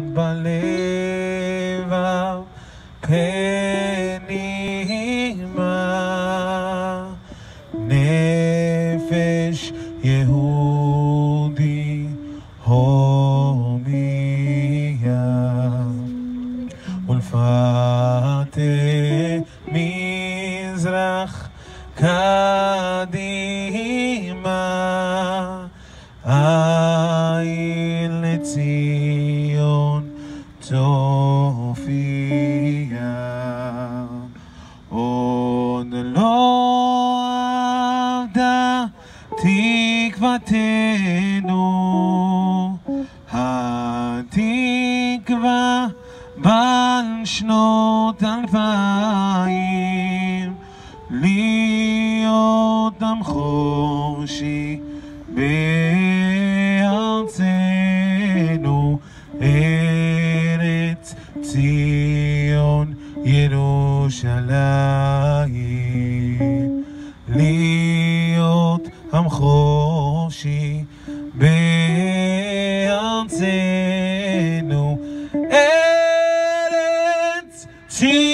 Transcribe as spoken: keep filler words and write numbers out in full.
בלבב פנימה, נפש יהודי הומיה, ולפת מזרח קדימה, איל לציון תופיע. עוד לא אבדה תקוותנו, התקווה בל שנות אלפיים, להיות עם חופשי בארצנו, ארץ ציון ירושלים, להיות עם חופשי בארצנו, ארץ ציון